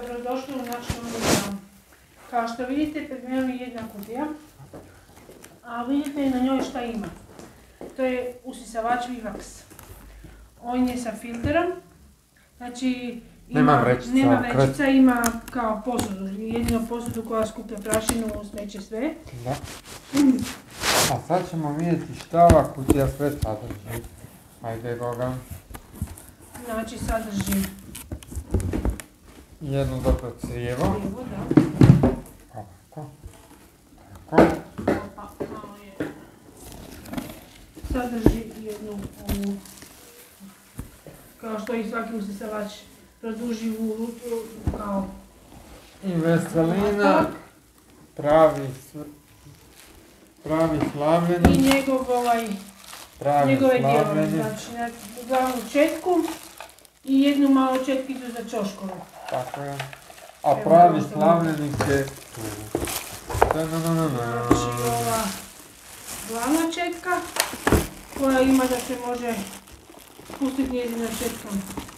Dobrodošli u naš novi dan. Kao što vidite, pred menom je jedna kutija, a vidite na njoj šta ima. To je usisavač Vivax. On je sa filterom, znači nema vrećica, ima kao posudu, jedino posudu koja skuplja prašinu, smeće sve. Da. A sad ćemo vidjeti šta ova kutija sve sadrži. Ajde Goga. Znači sadrži jedno dobro crijevo. Da. Ovako. Tako. Sadrži jednu ovu, kao što i svaki usisavač, produživu rutu, kao I veselina, pravi slavljeni. I njegove dijelove, znači na glavnu četku i jednu malu četkicu za čoškove. Tako je. A pravi slavljenik je tu. Znači ova glavna četka koja ima da se može spustiti njezina četkom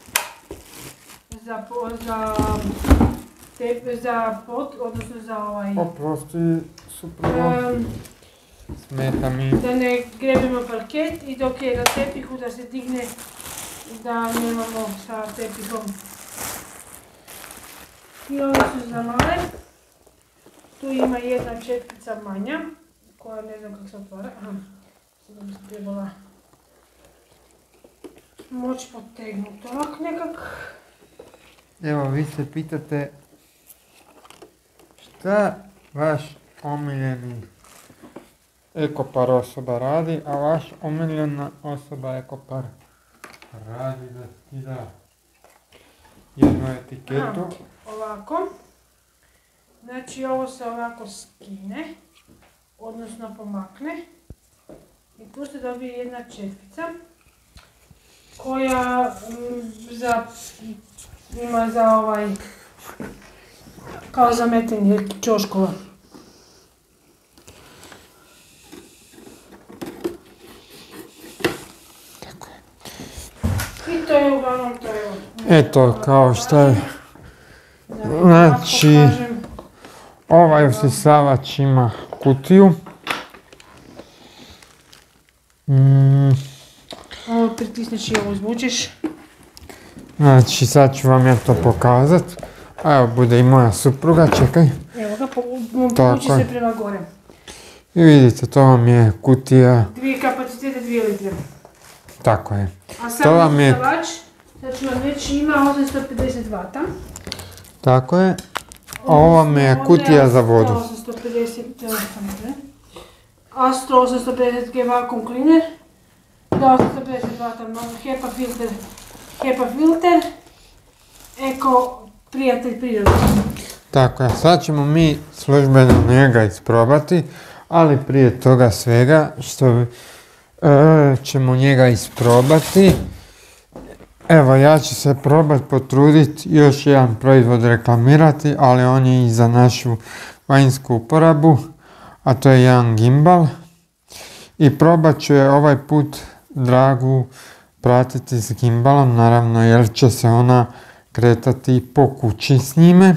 za pot, odnosno za ovaj... Oprosti, supravo. Smeta mi. Da ne grebimo parket i dok je na tepihu da se digne, da nemamo sa tepihom. I ove su za male. Tu ima jedna četkica manja, koja ne znam kako se otvara. Sada bi se trebala moći potegnuti ovak nekak. Evo, vi se pitate šta vaš omiljeni ekopar osoba radi, a vaš omiljena osoba ekopar radi da skida jednu etiketu. Ovako. Znači ovo se ovako skine, odnosno pomakne. I tu se dobije jedna četkica koja ima za ovaj, kao za metenje čoškova. I to je uglavnom to je. Eto, kao što je. Znači, ovaj usisavač ima kutiju. Ovo pritisneš i ovo izvučeš. Znači, sad ću vam ja to pokazat. A evo, bude i moja supruga, čekaj. Evo ga, vuči se prema gore. I vidite, to vam je kutija. Kapacitete 2 litre. Tako je. A sam usisavač, sad ću vam reći, ima 850 vata. Tako je. A ova mi je kutija za vodu. 850 G vacuum cleaner. Do 850 vata HEPA filter. Eko prijatelj prirode. Tako je. Sad ćemo mi službeno njega isprobati. Ali prije toga svega što ćemo njega isprobati. Evo, ja ću se potruditi još jedan proizvod reklamirati, ali on je i za našu vanjsku uporabu, a to je jedan gimbal. I probat ću je ovaj put Dragu pratiti s gimbalom, naravno jer će se ona kretati po kući s njime.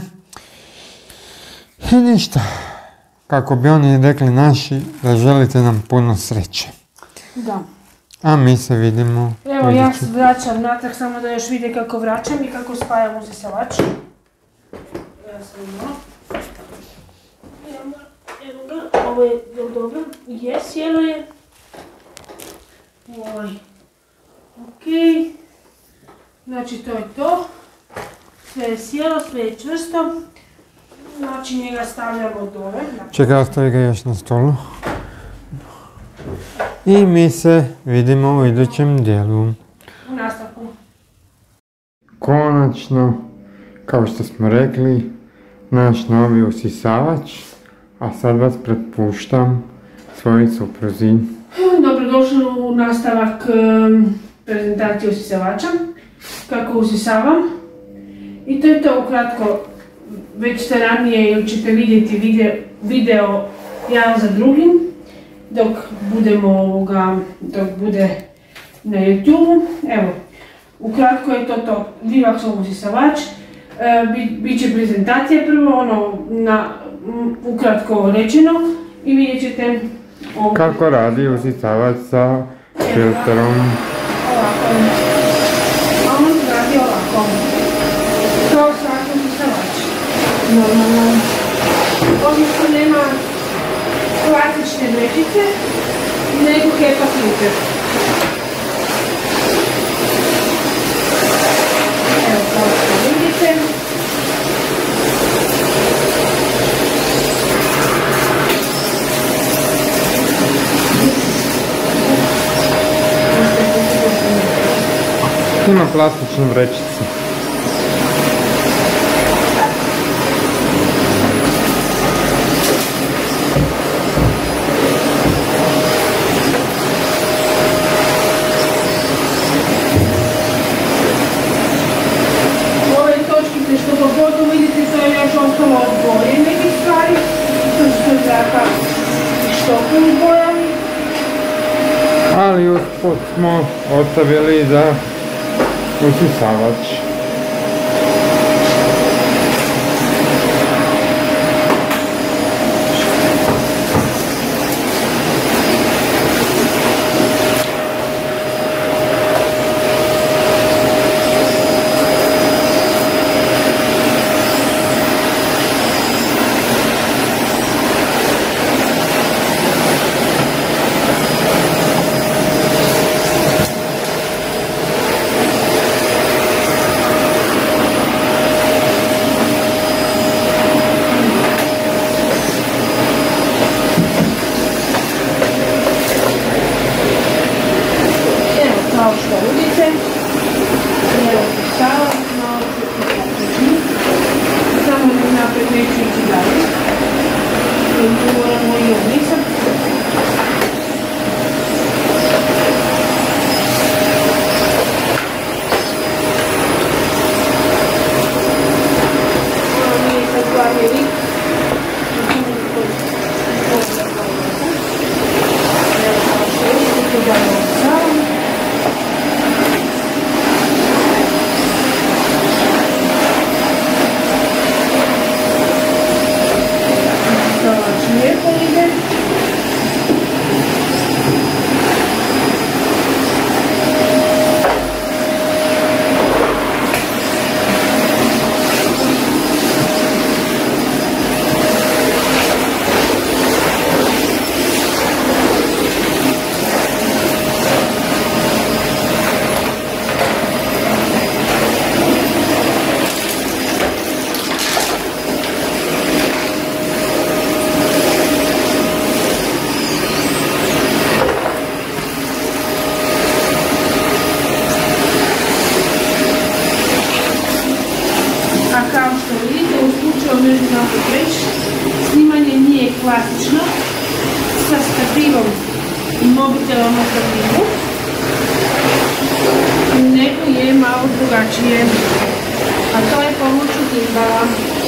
I ništa, kako bi oni rekli naši, da želite nam puno sreće. Da. A mi se vidimo. Evo, ja se vraćam natrag samo da još vide kako vraćam i kako spajam usisavač. Ja sam imala. Evo ga, ovo je dobro. Je, sjelo je. Okej. Znači to je to. Sve je sjelo, sve je čvrsto. Znači njega stavljamo dole. Čekaj, ostavi ga još na stolu. I mi se vidimo u idućem dijelu. U nastavku. Konačno, kao što smo rekli, naš novi usisavač. A sad vas prepuštam svojoj supruzi. Dobrodošli u nastavak prezentacije usisavača. Kako usisavam. I to je to ukratko. Već ste ranije ili ćete vidjeti video jedan za drugim. Dok bude na YouTube. Evo, ukratko je to Vivaxov usisavač. Biće prezentacija prvo, ono, ukratko rečeno, i vidjet ćete kako radi usisavač sa filterom. Ovako. A on radi ovako. Kao svaki usisavač. Normalno. Odnosno nema klasične vrećice, nego HEPA filter. Evo, kao što vidite. Ima plastične vrećice. Ove točkice što po podu vidite, to je još ostalo od boje nekih stvari. To što je zraka i štopu u bojami. Ali usput smo ostavili za usisavač. Kao što vidite, evo stala, malo ću pokazati. Samo napred neću ići dalje. Tu moramo i obrisati. Ovo nije sad glavni lik. Evo kao što vidite, tu dalje obrisavamo. Lijepo ide. Kao što vidite, u slučaju među napred reći, snimanje nije klasično sa stativom i mobitelom na stativu, nego je malo drugačije, a to je pomoću gimbala.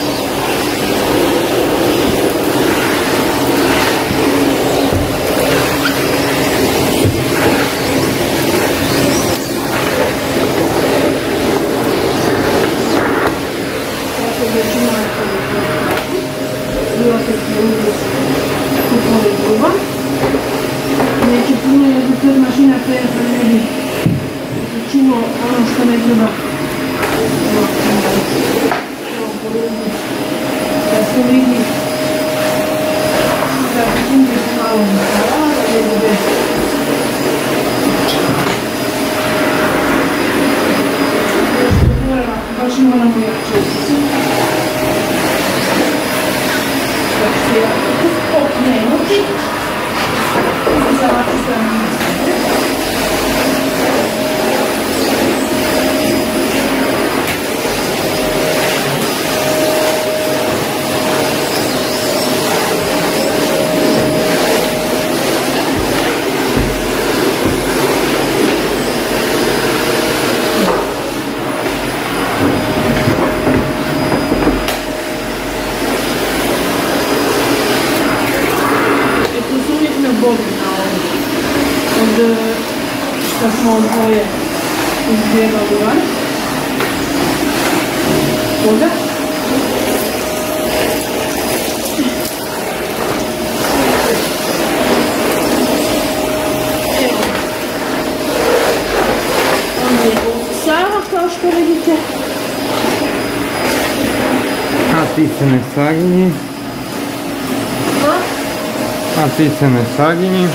Neće puno jer bi to mašina prejasa ne bi učinilo ono što ne treba. Da se vidi da bi tim je malo nastavila, da ne bude. Baš moramo jače. Da se okrenuti. Zavati se na mjesto. Od što smo od boje izbjegali van. voda. Evo. On je usisava kao što vidite. A ti se ne saginji. A ti se ne saginji.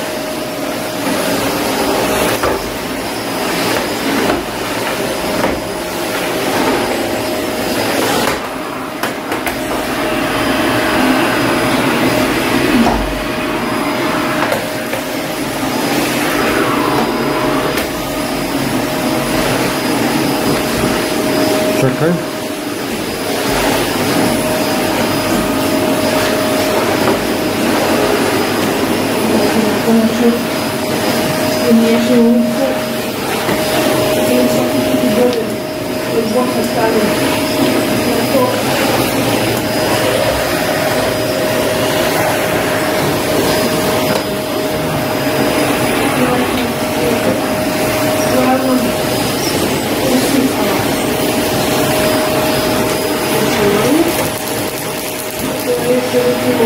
Čekaj. Konačno umiješaju ulicu i svaki put i bolje od boka stavljaju na to. Uglavnom usisala. To je još recimo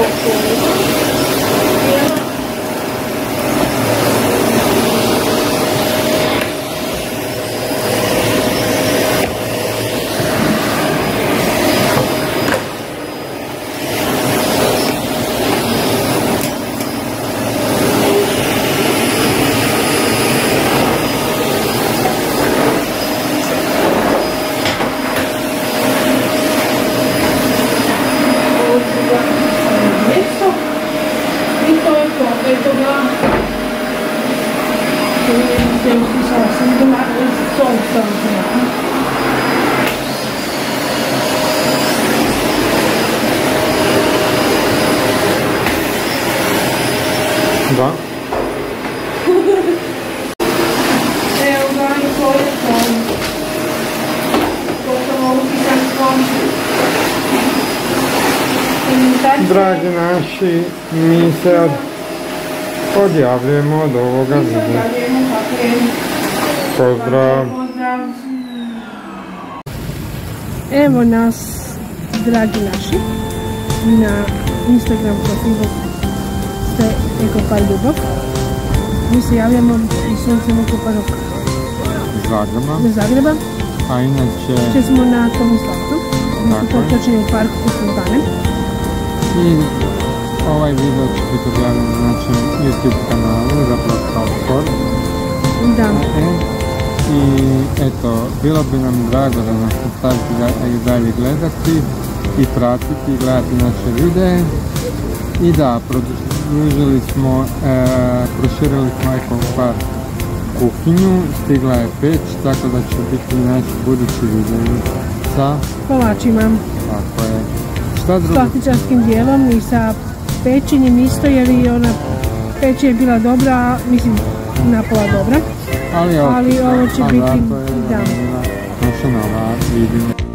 Da. Evo ga i to je to. To sam upisan svom. Dragi naši, mi se odjavljujemo od ovoga videa. Pozdrav! Evo nas, dragi naši, na Instagram profilu ste Ekopar Ljubov. Mi se javljamo iz sunčanog Kopanog Zagreba. A inače... Če smo na Tomislavcu, točnije u parku Fontane. I ovaj video će biti objavljen na našem YouTube kanalu, zapravo kao sport. Da. I eto, bilo bi nam drago da nas nastavite i dalje gledati i pratiti i gledati naše videe. I da, proširili smo Ekopar kuhinju, stigla je peć, tako da će biti naši budući videi sa kolačima. Tako je. Šta drugo? S plastičarskim dijelom i sa pečenjem isto, jer i ona peć je bila dobra, mislim napola dobra. Ali ovo će biti, da. Naša nova vidim.